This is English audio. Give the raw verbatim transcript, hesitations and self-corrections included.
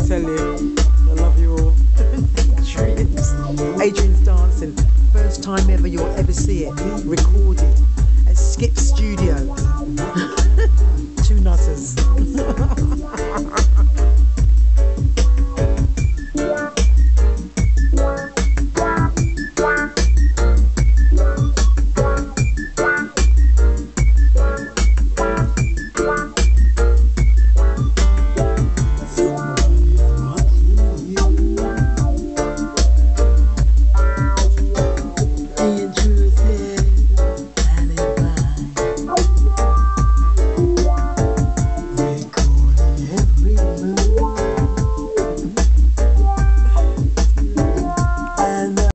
tell you, I love you all. Adrian's, Adrian's dancing. First time ever you'll ever see it recorded at Skip Studio. Two nutters.